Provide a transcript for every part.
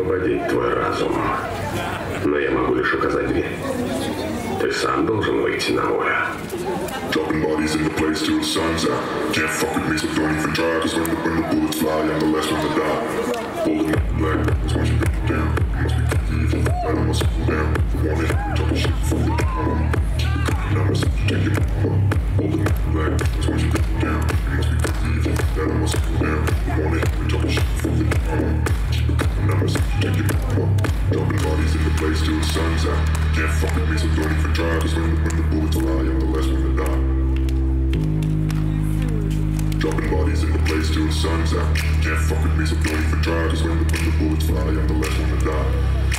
освободить твой разум. Но я могу лишь указать дверь. Ты сам должен выйти на волю. Dropping bodies in the place till the sun's out. Can't fuck with me, so don't even try. Cause when the bullets fly, I'm the last one to die. Pulling up black, that's when you go down. Must be evil, I don't must go down. Want it, talking shit for the down. Now must take it up. Pulling up black, that's when you go down. Must be evil, I don't must go down. Want it, talking shit for the down. Now must take it up. Dropping bodies in the place till the sun's out. Can't fuck with me, so don't even try. Cause when the bullets fly, I'm the last one to die. Dropping bodies in the place till the sun's out. Can't fuck with me, so don't even try. Cause when the bullets fly, I'm the last one to die.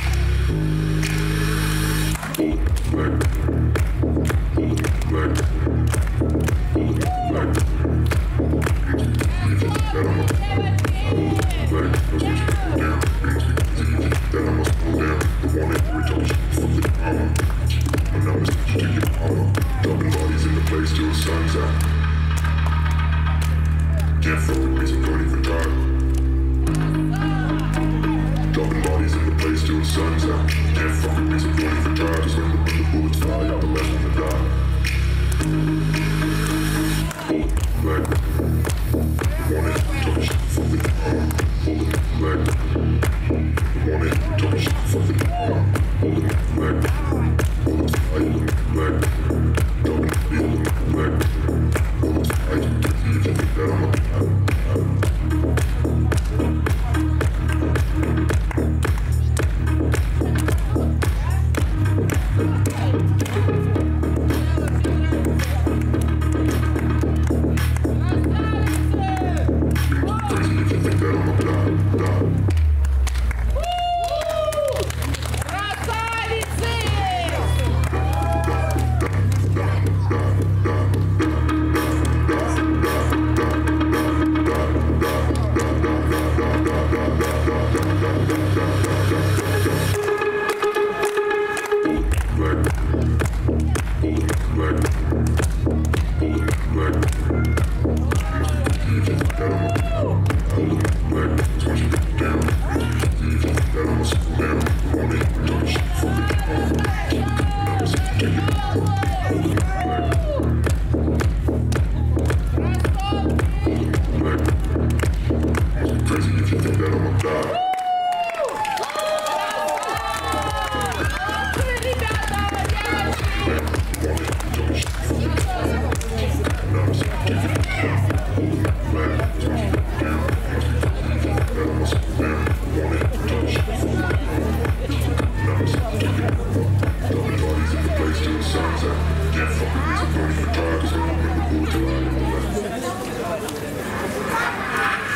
Bullet black. Bullet black. Bullet black. Evil, that I must. Bullet black. That's what you go down. It must be evil, that I must go down. The one that reach out for the armor. And now it's take it armor. Dropping bodies in the place till the sun's out. Can't fuck with me, so don't even try. Dropping bodies in the place till the sun's out. Can't fuck with me, so don't even try. Just when the bullets fly.